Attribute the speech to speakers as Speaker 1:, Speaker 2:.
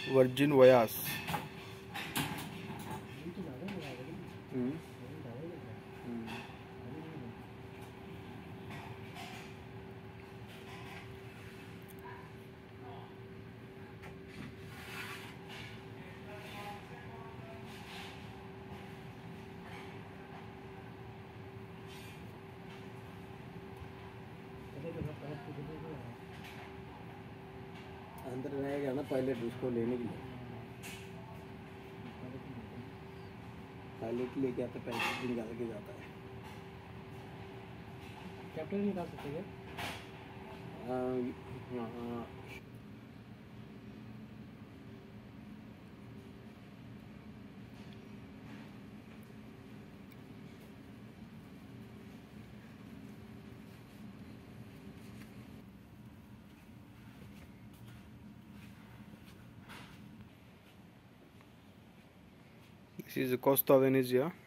Speaker 1: Virgin वयास।
Speaker 2: अंदर रहेगा ना पायलट उसको लेने के लिए, पायलट लेके आता है, पायलट निकाल के जाता है। कैप्टन निकाल सकते हैं क्या? हाँ।
Speaker 1: This is Costa Venezia.